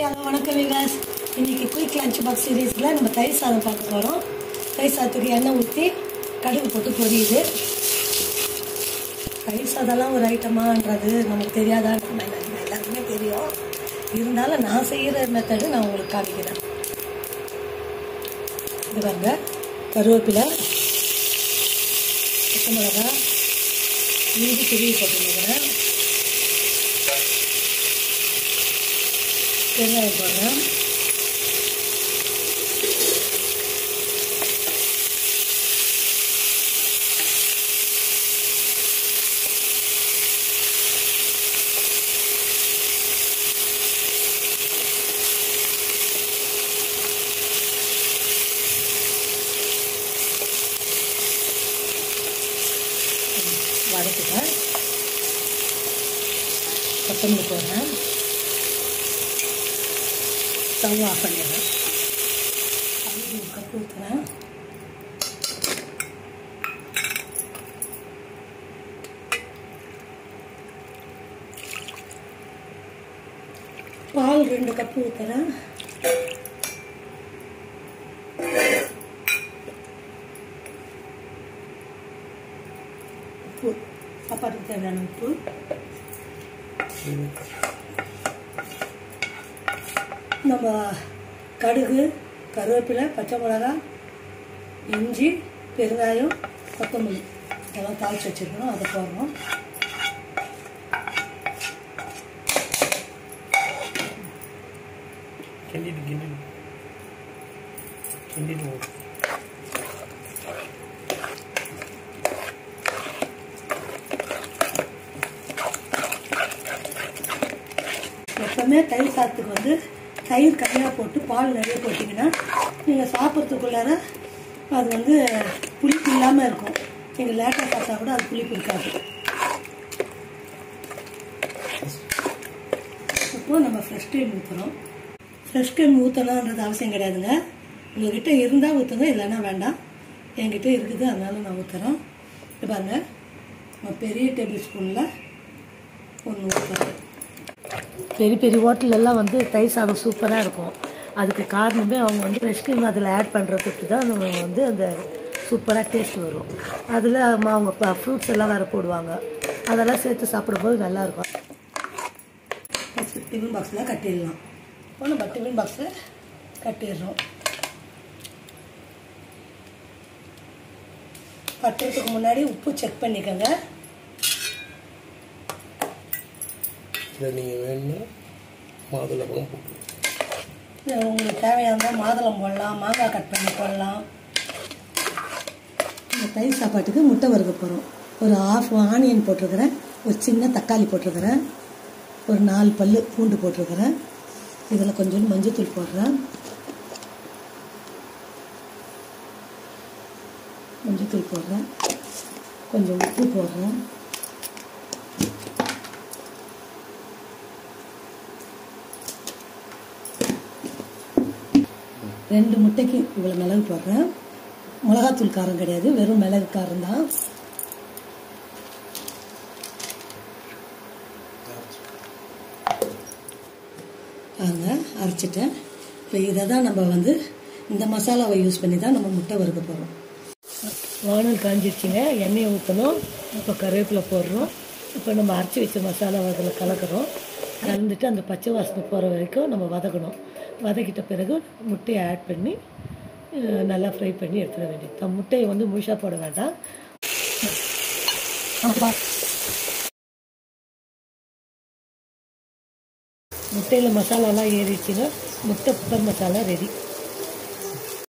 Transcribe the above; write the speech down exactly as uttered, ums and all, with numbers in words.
Hello வணக்கம் விகாஸ். இன்றைக்கி quick lunch box சீரீஸில் நம்ம தயிர் சாதம் பார்க்க போகிறோம். தயிர் சாதத்துக்கு எண்ணெய் ஊற்றி கடுகு போட்டு பொரியுது. தயிர் சாதம்லாம் ஒரு ஐட்டமான்றது நமக்கு தெரியாதா? நம்ம எல்லாருக்குமே தெரியும். இருந்தாலும் நான் செய்கிற மெத்தடு நான் உங்களுக்கு காமிக்கிறேன். இது பாருங்க, கருவேப்பிலை, பச்சை மிளகா, இஞ்சி துருவி போட்டுருக்கிறேன், வெங்காயம் போடுறேன், வதக்கிட்டேன், கொத்தமல்லி போடுறேன், ஸ்டவ் ஆஃப் பண்ணிடுறேன். ஒரு கப் ஊற்றுறேன், பால் ரெண்டு கப்பு ஊற்றுறேன், உப்பு சாப்பாட்டுக்கு தேவையான உப்பு, நம்ம கடுகு, கருவேப்பிலை, பச்சை மிளகா, இஞ்சி, பெருங்காயம், கொத்தமல்லி இதெல்லாம் தாளித்து வச்சுருக்கணும். அதை போடுறோம். எப்பவுமே தயிர் சாதத்துக்கு வந்து தயிர் கம்மியாக போட்டு பால் நிறைய போட்டிங்கன்னா நீங்கள் சாப்பிட்றதுக்குள்ளார அது வந்து புளிப்பு இல்லாமல் இருக்கும். நீங்கள் லேட்டாக சாப்பிட்டா கூட அது புளிப்பு இருக்காது. இப்போது நம்ம ஃப்ரெஷ் க்ரீம் ஊற்றுறோம். ஃப்ரெஷ் க்ரீம் ஊற்றணுன்றது அவசியம் கிடையாதுங்க. உங்கள்கிட்ட இருந்தால் ஊற்றுங்க, இல்லைன்னா வேண்டாம். என்கிட்ட இருக்குது, அதனால நான் ஊற்றுறேன். இது பாருங்கள், நான் பெரிய டேபிள் ஸ்பூனில் ஒன்று ஊற்றுறேன். பெரிய பெரிய ஹோட்டலெல்லாம் வந்து தயிர் சாதம் சூப்பராக இருக்கும். அதுக்கு காரணமே அவங்க வந்து ஃப்ரெஷ் க்ரீம் அதில் ஆட் பண்ணுறதுக்கு தான் நம்ம வந்து அந்த சூப்பராக டேஸ்ட் வரும். அதில் அவங்க ஃப்ரூட்ஸ் எல்லாம் வேறு போடுவாங்க. அதெல்லாம் சேர்த்து சாப்பிடும்போது நல்லாயிருக்கும். ஃபஸ்ட்டு டிஃபன் பாக்ஸில் கட்டிடலாம். இப்போ நம்ம டிஃபன் பாக்ஸில் கட்டிடுறோம். கட்டுறதுக்கு முன்னாடி உப்பு செக் பண்ணிக்கோங்க. இதை நீங்கள் வேணும்னா மாதுளம்பழம் போட்டு உங்களுக்கு தேவையானதான் மாதுளம் போடலாம், மாங்காய் கட் பண்ணி போடலாம். இந்த தயிர் சாப்பாட்டுக்கு முட்டை வறுக்க போகிறோம். ஒரு ஆஃப் ஆனியன் போட்டிருக்கிறேன், ஒரு சின்ன தக்காளி போட்டிருக்கிறேன், ஒரு நாலு பல் பூண்டு போட்டிருக்கிறேன். இதில் கொஞ்சம் மஞ்சத்தூள் போடுறேன், மஞ்சத்தூள் போடுறேன், கொஞ்சம் உப்பு போடுறேன், ரெண்டு முட்டைக்கு இவ்வளோ மிளகு போடுறேன். மிளகாத்தூள் காரம் கிடையாது, வெறும் மிளகு காரம் தான். பாருங்க, அரைச்சிட்டேன். இப்போ இதை தான் நம்ம வந்து இந்த மசாலாவை யூஸ் பண்ணி தான் நம்ம முட்டை வறுக்க போகிறோம். வானல் காஞ்சிடுச்சிங்க, எண்ணெயை ஊற்றணும். இப்போ கருவேப்பிலை போடுறோம். இப்போ நம்ம அரைச்சி வச்ச மசாலாவை அதில் கலக்கிறோம். கலந்துட்டு அந்த பச்சை வாசனை போகிற வரைக்கும் நம்ம வதக்கணும். வதக்கிட்ட பிறகு முட்டையை ஆட் பண்ணி நல்லா ஃப்ரை பண்ணி எடுத்துட வேண்டியது. முட்டையை வந்து முழுசாக போட வேண்டாம். முட்டையில் மசாலாலாம் ஏறிச்சுன்னா முட்டை புட்டர் மசாலா ரெடி.